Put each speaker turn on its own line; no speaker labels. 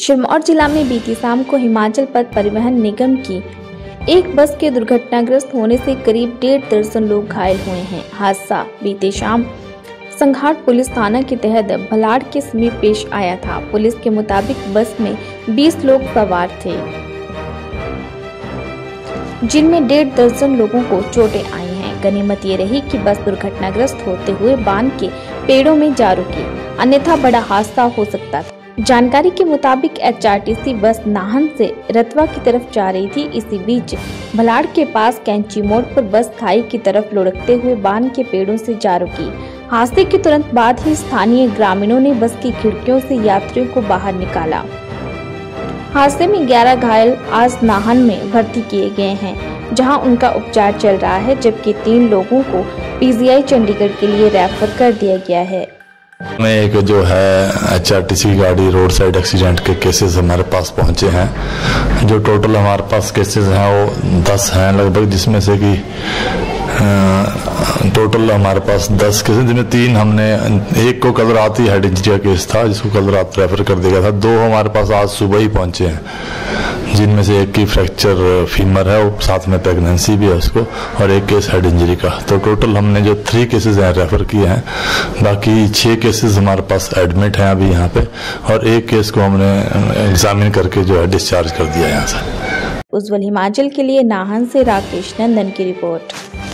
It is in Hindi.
सिरमौर जिला में बीती शाम को हिमाचल पथ परिवहन निगम की एक बस के दुर्घटनाग्रस्त होने से करीब 1.5 दर्जन लोग घायल हुए हैं। हादसा बीते शाम संघाट पुलिस थाना के तहत भलाड़ के समीप पेश आया था। पुलिस के मुताबिक बस में 20 लोग सवार थे, जिनमें 1.5 दर्जन लोगों को चोटें आई हैं। गनीमत ये रही कि बस दुर्घटनाग्रस्त होते हुए बांध के पेड़ों में जा रुकी, अन्यथा बड़ा हादसा हो सकता था। जानकारी के मुताबिक HRTC बस नाहन से रतवा की तरफ जा रही थी। इसी बीच भलाड़ के पास कैंची मोड़ पर बस खाई की तरफ लुढ़कते हुए बांध के पेड़ों से जा रुकी। हादसे के तुरंत बाद ही स्थानीय ग्रामीणों ने बस की खिड़कियों से यात्रियों को बाहर निकाला। हादसे में 11 घायल आज नाहन में भर्ती किए गए हैं, जहां उनका उपचार चल रहा है, जबकि 3 लोगों को PGI चंडीगढ़ के लिए रेफर कर दिया गया है।
में एक जो है HRTC की गाड़ी रोड साइड एक्सीडेंट के केसेस हमारे पास पहुंचे हैं। जो टोटल हमारे पास केसेस हैं वो 10 हैं लगभग, जिसमें से कि टोटल हमारे पास 10 केसेस, जिसमें 3 हमने, एक को कल रात ही हेड इंजरी का केस था जिसको कल रात रेफर कर दिया गया था। 2 हमारे पास आज सुबह ही पहुंचे हैं, जिनमें से एक की फ्रैक्चर फीमर है, वो साथ में प्रेगनेंसी भी है उसको, और एक केस हेड इंजरी का। तो टोटल हमने जो 3 केसेस हैं रेफर किए हैं, बाकी 6 केसेस हमारे पास एडमिट हैं अभी यहाँ पे, और एक केस को हमने एग्जामिन करके जो है डिस्चार्ज कर दिया यहाँ से।
उज्जवल हिमाचल के लिए नाहन से राकेश नंदन की रिपोर्ट।